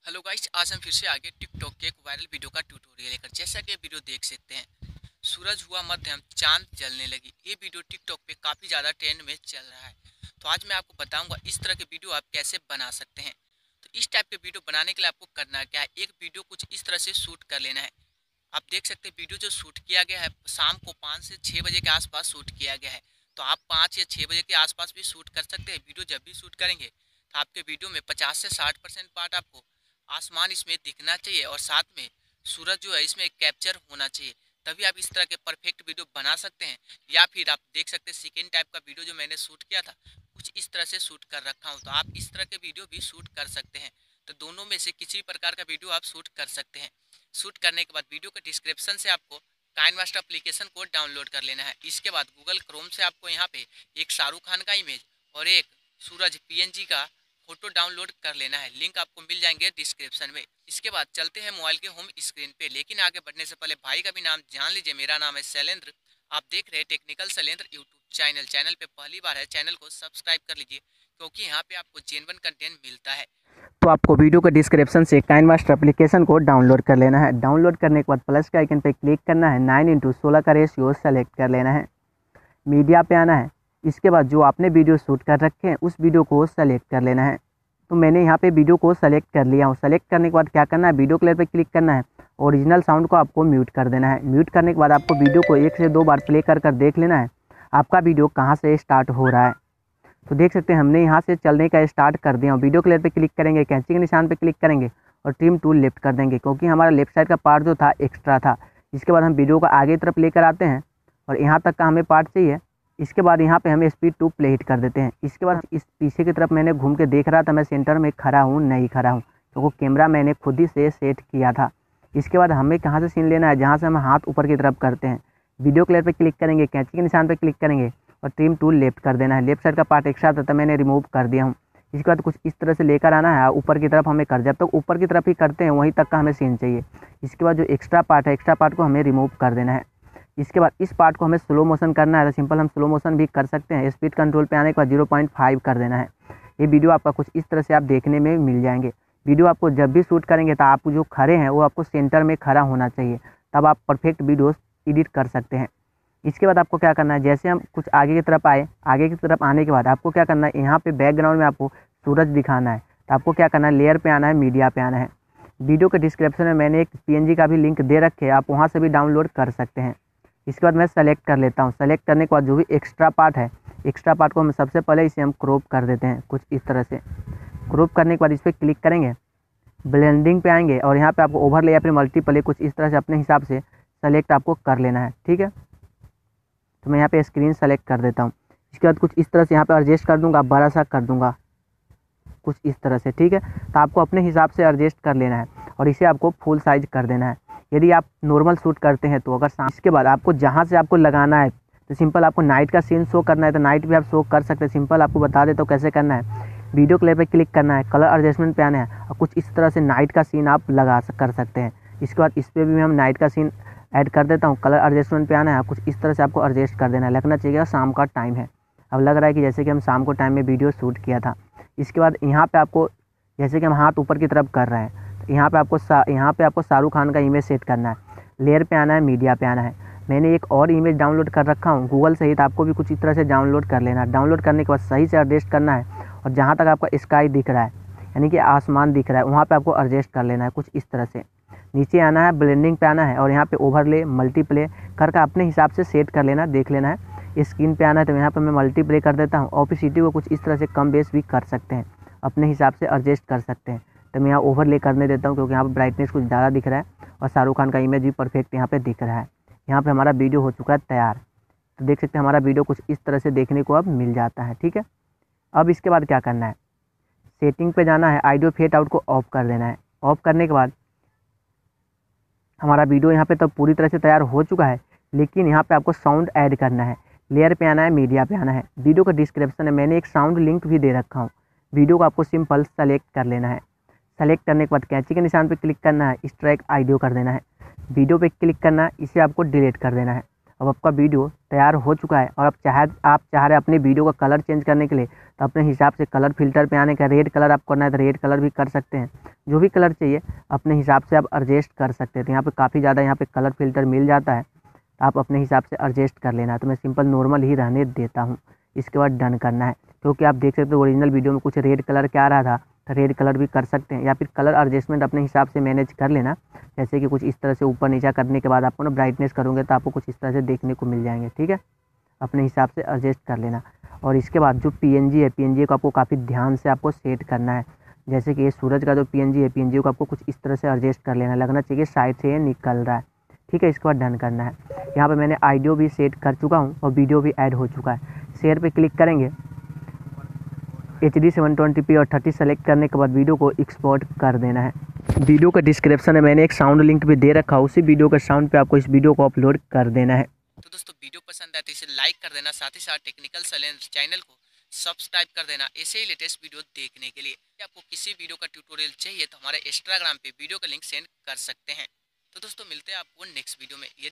Hello guys, आज हम फिर से आगे टिकटॉक के एक वायरल वीडियो का ट्यूटोरियल लेकर। जैसा कि वीडियो देख सकते हैं, सूरज हुआ मध्यम, चांद जलने लगी। ये वीडियो टिकटॉक पे काफ़ी ज़्यादा ट्रेंड में चल रहा है। तो आज मैं आपको बताऊंगा इस तरह के वीडियो आप कैसे बना सकते हैं। तो इस टाइप के वीडियो बनाने के लिए आपको करना क्या है, एक वीडियो कुछ इस तरह से शूट कर लेना है। आप देख सकते हैं वीडियो जो शूट किया गया है शाम को 5 से 6 बजे के आसपास शूट किया गया है। तो आप 5 या 6 बजे के आसपास भी शूट कर सकते हैं। वीडियो जब भी शूट करेंगे तो आपके वीडियो में 50 से 60% पार्ट आपको आसमान इसमें दिखना चाहिए और साथ में सूरज जो है इसमें कैप्चर होना चाहिए। तभी आप इस तरह के परफेक्ट वीडियो बना सकते हैं। या फिर आप देख सकते हैं सेकेंड टाइप का वीडियो जो मैंने शूट किया था कुछ इस तरह से शूट कर रखा हूँ। तो आप इस तरह के वीडियो भी शूट कर सकते हैं। तो दोनों में से किसी प्रकार का वीडियो आप शूट कर सकते हैं। शूट करने के बाद वीडियो के डिस्क्रिप्शन से आपको काइनमास्टर एप्लीकेशन को डाउनलोड कर लेना है। इसके बाद गूगल क्रोम से आपको यहाँ पे एक शाहरुख खान का इमेज और एक सूरज पीएनजी का फोटो डाउनलोड कर लेना है। लिंक आपको मिल जाएंगे डिस्क्रिप्शन में। इसके बाद चलते हैं मोबाइल के होम स्क्रीन पे, लेकिन आगे बढ़ने से पहले भाई का भी नाम जान लीजिए। मेरा नाम है शैलेंद्र, आप देख रहे हैं टेक्निकल शैलेंद्र यूट्यूब चैनल पे पहली बार है चैनल को सब्सक्राइब कर लीजिए, क्योंकि यहाँ पे आपको जेन्युइन कंटेंट मिलता है। तो आपको वीडियो के डिस्क्रिप्शन से काइनमास्टर एप्लीकेशन को डाउनलोड कर लेना है। डाउनलोड करने के बाद प्लस के आइकन पे क्लिक करना है, 9:16 का रेशियो सेलेक्ट कर लेना है। मीडिया पे आना है। इसके बाद जो आपने वीडियो शूट कर रखे हैं उस वीडियो को सेलेक्ट कर लेना है। तो मैंने यहाँ पे वीडियो को सेलेक्ट कर लिया हूँ। सेलेक्ट करने के बाद क्या करना है, वीडियो क्लियर पे क्लिक करना है। ओरिजिनल साउंड को आपको म्यूट कर देना है। म्यूट करने के बाद आपको वीडियो को 1 से 2 बार प्ले कर देख लेना है आपका वीडियो कहाँ से स्टार्ट हो रहा है। तो देख सकते हैं हमने यहाँ से चलने का स्टार्ट कर दिया। वीडियो क्लियर पे क्लिक करेंगे, कैंची के निशान पे क्लिक करेंगे और ट्रिम टूल लेफ्ट कर देंगे, क्योंकि हमारा लेफ्ट साइड का पार्ट जो था एक्स्ट्रा था। इसके बाद हम वीडियो को आगे तरफ लेकर आते हैं और यहाँ तक का हमें पार्ट चाहिए। इसके बाद यहाँ पे हमें स्पीड 2 प्ले हिट कर देते हैं। इसके बाद इस पीछे की तरफ मैंने घूम के देख रहा था मैं सेंटर में खड़ा हूँ नहीं खड़ा हूँ, क्योंकि कैमरा मैंने खुद ही से सेट किया था। इसके बाद हमें कहाँ से सीन लेना है, जहाँ से हम हाथ ऊपर की तरफ करते हैं। वीडियो क्लियर पे क्लिक करेंगे, कैंची के निशान पे क्लिक करेंगे और ट्रिम टूल लेफ्ट कर देना है। लेफ्ट साइड का पार्ट एक्स्ट्रा था तो मैंने रिमूव कर दिया हूँ। इसके बाद कुछ इस तरह से लेकर आना है, ऊपर की तरफ हमें कर, जब तक ऊपर की तरफ ही करते हैं वहीं तक का हमें सीन चाहिए। इसके बाद जो एक्स्ट्रा पार्ट है एक्स्ट्रा पार्ट को हमें रिमूव कर देना है। इसके बाद इस पार्ट को हमें स्लो मोशन करना है, तो सिंपल हम स्लो मोशन भी कर सकते हैं। स्पीड कंट्रोल पे आने के बाद 0.5 कर देना है। ये वीडियो आपका कुछ इस तरह से आप देखने में मिल जाएंगे। वीडियो आपको जब भी शूट करेंगे तो आप जो खड़े हैं वो आपको सेंटर में खड़ा होना चाहिए, तब आप परफेक्ट वीडियो एडिट कर सकते हैं। इसके बाद आपको क्या करना है, जैसे हम कुछ आगे की तरफ आए, आगे की तरफ आने के बाद आपको क्या करना है, यहाँ पे बैकग्राउंड में आपको सूरज दिखाना है। तो आपको क्या करना है, लेयर पे आना है, मीडिया पे आना है। वीडियो के डिस्क्रिप्शन में मैंने एक पीएनजी का भी लिंक दे रखे है, आप वहाँ से भी डाउनलोड कर सकते हैं। इसके बाद मैं सेलेक्ट कर लेता हूँ। सेलेक्ट करने के बाद जो भी एक्स्ट्रा पार्ट है एक्स्ट्रा पार्ट को हम सबसे पहले इसे हम क्रॉप कर देते हैं कुछ इस तरह से। क्रॉप करने के बाद इस पर क्लिक करेंगे, ब्लेंडिंग पे आएंगे और यहाँ पे आपको ओवरले या फिर मल्टीप्ले कुछ इस तरह से अपने हिसाब से सेलेक्ट आपको कर लेना है। ठीक है, तो मैं यहाँ पे स्क्रीन सेलेक्ट कर देता हूँ। इसके बाद कुछ इस तरह से यहाँ पे एडजस्ट कर दूँगा, बड़ा सा कर दूँगा कुछ इस तरह से। ठीक है, तो आपको अपने हिसाब से एडजस्ट कर लेना है और इसे आपको फुल साइज कर देना है यदि आप नॉर्मल शूट करते हैं तो। अगर इसके बाद आपको जहाँ से आपको लगाना है, तो सिंपल आपको नाइट का सीन शो करना है तो नाइट भी आप शो कर सकते हैं। सिंपल आपको बता देता हूँ कैसे करना है। वीडियो क्लिप पे क्लिक करना है, कलर एडजस्टमेंट पे आना है और कुछ इस तरह से नाइट का सीन आप कर सकते हैं। इसके बाद इस पर भी हम नाइट का सीन ऐड कर देता हूँ। कलर एडजस्टमेंट पे आना है, कुछ इस तरह से आपको एडजस्ट कर देना है। लगना चाहिए शाम का टाइम है, अब लग रहा है कि जैसे कि हम शाम को टाइम में वीडियो शूट किया था। इसके बाद यहाँ पे आपको जैसे कि हम हाथ ऊपर की तरफ कर रहे हैं, तो यहाँ पे आपको शाहरुख खान का इमेज सेट करना है। लेयर पे आना है, मीडिया पे आना है। मैंने एक और इमेज डाउनलोड कर रखा हूँ गूगल से ही, तो आपको भी कुछ इस तरह से डाउनलोड कर लेना है। डाउनलोड करने के बाद सही से एडजस्ट करना है और जहाँ तक आपका स्काई दिख रहा है यानी कि आसमान दिख रहा है वहाँ पे आपको एडजस्ट कर लेना है कुछ इस तरह से। नीचे आना है, ब्लेंडिंग पे आना है और यहाँ पे ओवरले मल्टीप्ले करके अपने हिसाब से सेट कर लेना, देख लेना है। स्क्रीन पे आना है तो यहाँ पे मैं मल्टीप्ले कर देता हूँ। ऑपेसिटी को कुछ इस तरह से कम बेस भी कर सकते हैं, अपने हिसाब से एडजस्ट कर सकते हैं। तो मैं यहाँ ओवरले करने देता हूँ क्योंकि यहाँ पर ब्राइटनेस कुछ ज़्यादा दिख रहा है और शाहरुख खान का इमेज भी परफेक्ट यहाँ पे दिख रहा है। यहाँ पे हमारा वीडियो हो चुका है तैयार। तो देख सकते हैं हमारा वीडियो कुछ इस तरह से देखने को अब मिल जाता है। ठीक है, अब इसके बाद क्या करना है, सेटिंग पे जाना है, ऑडियो फेड आउट को ऑफ कर देना है। ऑफ करने के बाद हमारा वीडियो यहाँ पे तो पूरी तरह से तैयार हो चुका है, लेकिन यहाँ पे आपको साउंड ऐड करना है। लेयर पे आना है, मीडिया पे आना है। वीडियो का डिस्क्रिप्शन में मैंने एक साउंड लिंक भी दे रखा हूँ। वीडियो को आपको सिंपल सेलेक्ट कर लेना है। सेलेक्ट करने के बाद कैंची के निशान पे क्लिक करना है, एक्सट्रैक्ट ऑडियो कर देना है। वीडियो पे क्लिक करना है, इसे आपको डिलीट कर देना है। अब आपका वीडियो तैयार हो चुका है और आप चाह रहे अपने वीडियो का कलर चेंज करने के लिए, तो अपने हिसाब से कलर फिल्टर पे आने का रेड कलर आपको करना है तो रेड कलर भी कर सकते हैं, जो भी कलर चाहिए अपने हिसाब से आप एडजस्ट कर सकते हैं। तो यहाँ पे काफ़ी ज़्यादा यहाँ पे कलर फिल्टर मिल जाता है, तो आप अपने हिसाब से एडजस्ट कर लेना है। तो मैं सिंपल नॉर्मल ही रहने देता हूँ, इसके बाद डन करना है। क्योंकि आप देख सकते हो ओरिजिनल वीडियो में कुछ रेड कलर क्या आ रहा था, तो रेड कलर भी कर सकते हैं, या फिर कलर एडजस्टमेंट अपने हिसाब से मैनेज कर लेना। जैसे कि कुछ इस तरह से ऊपर नीचा करने के बाद आपको ना ब्राइटनेस करोगे तो आपको कुछ इस तरह से देखने को मिल जाएंगे, ठीक है। अपने हिसाब से एडजस्ट कर लेना। और इसके बाद जो पीएनजी है, पीएनजी को आपको काफ़ी ध्यान से आपको सेट करना है। जैसे कि ये सूरज का जो पीएनजी है, पीएनजी को आपको कुछ इस तरह से एडजस्ट कर लेना है, लगना चाहिए साइड से ये निकल रहा है, ठीक है। इसके बाद डन करना है। यहाँ पे मैंने ऑडियो भी सेट कर चुका हूँ और वीडियो भी ऐड हो चुका है। शेयर पे क्लिक करेंगे, HD 720p और 30 सेलेक्ट करने के बाद वीडियो को एक्सपोर्ट कर देना है। वीडियो का डिस्क्रिप्शन में मैंने एक साउंड लिंक भी दे रखा है, उसी वीडियो के साउंड पे आपको इस वीडियो को अपलोड कर देना है। तो दोस्तों वीडियो पसंद आए तो इसे लाइक कर देना, साथ ही साथ टेक्निकल चैलेंज चैनल को सब्सक्राइब कर देना ऐसे ही लेटेस्ट वीडियो देखने के लिए। आपको किसी वीडियो का ट्यूटोरियल चाहिए तो हमारे इंस्टाग्राम पे वीडियो का लिंक सेंड कर सकते हैं। तो दोस्तों मिलते हैं आपको नेक्स्ट वीडियो में।